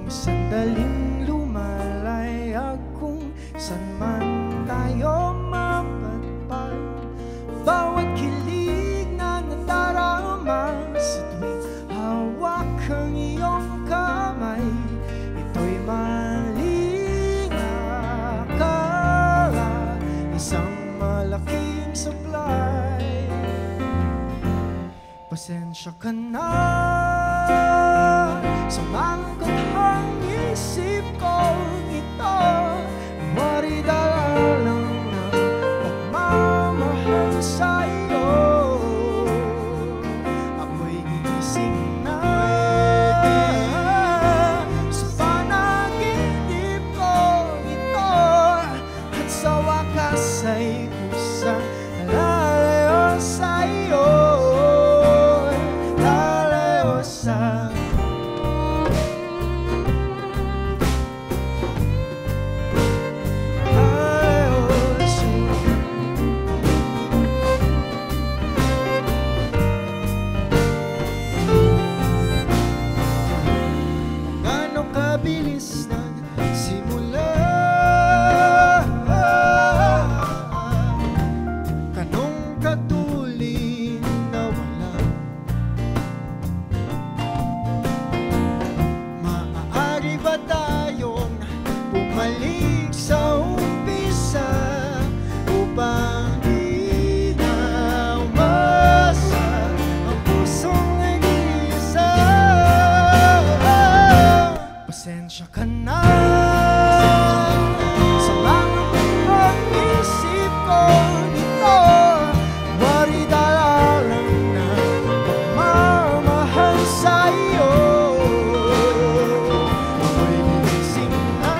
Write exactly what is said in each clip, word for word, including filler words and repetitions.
sandaling lumalayag kung saan man tayo mapatpag. Bawat kilig na nadarama sa tuwing hawak ang iyong kamay, ito'y maling akala, isang malaking sablay. Pasensya ka na sa mga kathang-isip ko ito, wari dala lang ng pagmamahal sa'yo. Ako'y gigising na sa panaginip ko ito, at sa wakas ay kusang lalayo sa'yo. Lalayo sa'yo. Bilis ng simula, kanong katulin na wala. Maaari ba tayong bumalik sa umpisa upang di na umasa ang pusong nag-iisa? Pasensya ka na sa mga kathang-isip ko ito, wari dala lang na pagmamahal sa'yo. Ako'y gigising na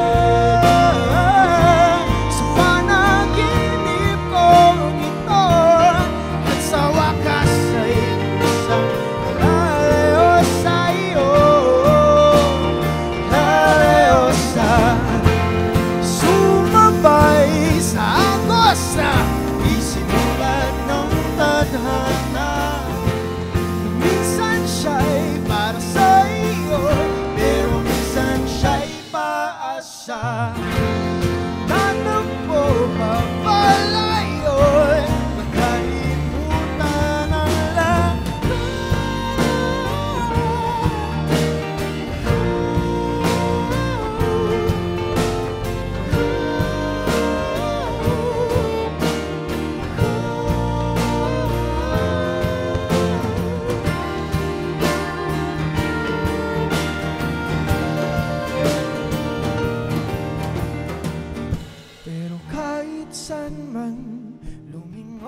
sa panaginip ko ito, at sa wakas ay isang lalayo sa'yo. Sumabay sa agos na isinulat ng tadhana, minsan siya'y para sa iyo, pero minsan siya'y paasa. Nanampo pa palayo'y nakalimutan ang lahat. Pero kahit saan man lumingon,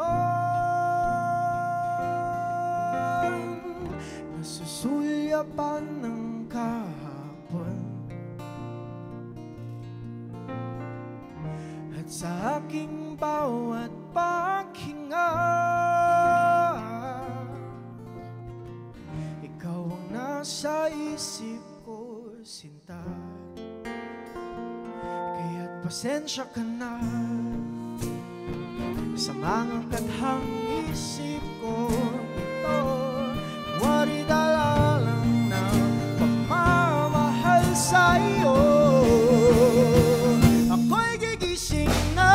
nasusulyapan ng kahapon, at sa aking bawat paghinga, ikaw ang nasa isip ko, sinta. Kaya't pasensya ka na sa mga kathang-isip ko ito, wari dala lang ng pagmamahal sa'yo. Ako'y gigising na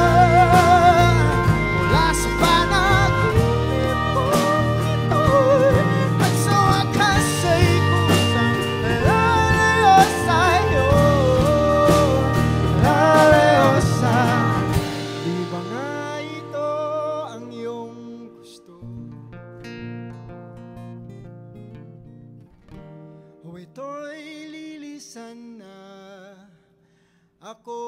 mula sa panaginip ko ito, at sa wakas ay kusang lalayo sa'yo. Lalayo sa'yo. Di ba nga ito ang iyong gusto? O ito'y lilisan na, ako